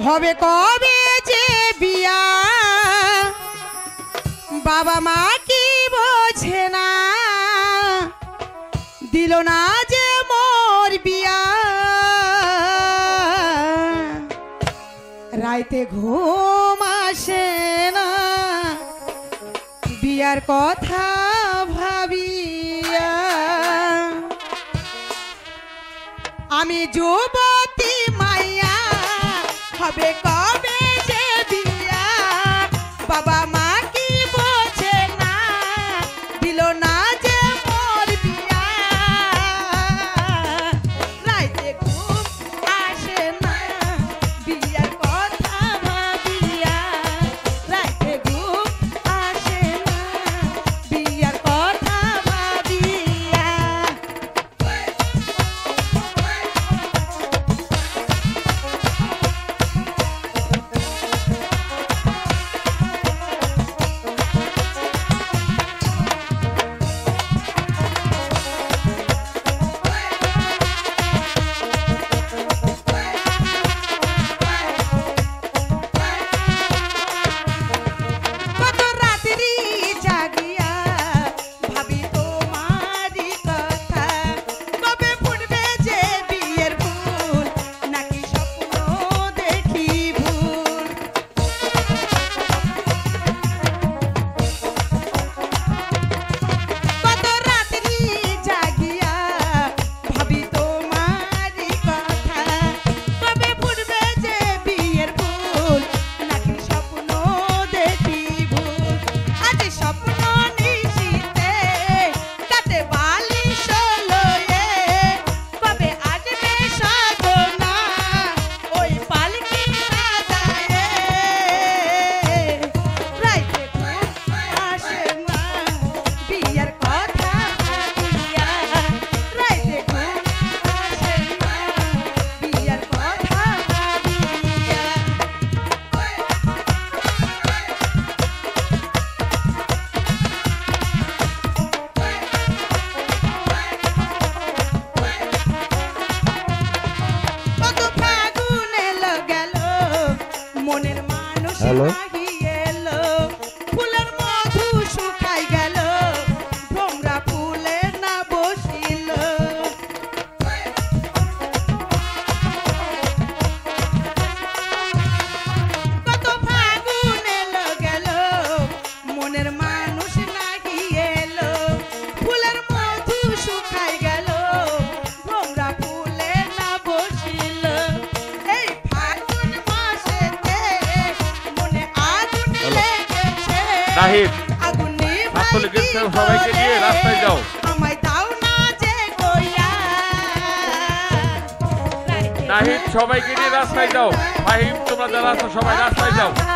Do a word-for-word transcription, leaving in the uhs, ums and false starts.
হবে কবে যে বিয়া বাবা মা কি বোঝে না দিল না যে মোর বিয়া রাইতে ঘুম আসে না বিয়ার কথা ভাবিয়া আমি যুবতী মাইয়া হবে কবে যে বিয়া বাবা মা কি বোঝে না দিল না যে মোর বিয়া রাইতে ঘুম আসে না বিয়ার কথা ভাবিয়া রাইতে ঘুম আসে না বিয়ার কথা ভাবিয়া হ্যালো ফুলের মধু শুকাই গেল ভ্রমরা ফুলে না বসিল কত ফাগুন এলো গেল মনের মানুষ নাহি এলো ফুলের মধু শুকাই গেল ভ্রমরা ফুলে না বসিল এই ফাগুন মাসেতে মনে আগুন লেগেছে নাহিদ আগুন আসলে গেছে সবাইকে নিয়ে রাস্তায় যাও আমায় দাও না যে কইয়া নাহিদ সবাইকে নিয়ে রাস্তায় যাও ফাহিম তোমরা যারা আছো সবাই রাস্তায় যাও